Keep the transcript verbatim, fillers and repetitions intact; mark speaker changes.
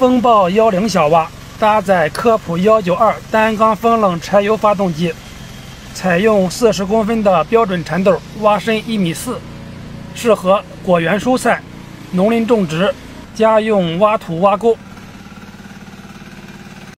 Speaker 1: 风暴幺零小蛙搭载科普幺九二单缸风冷柴油发动机，采用四十公分的标准铲斗，挖深一米四，适合果园蔬菜、农林种植、家用挖土挖沟。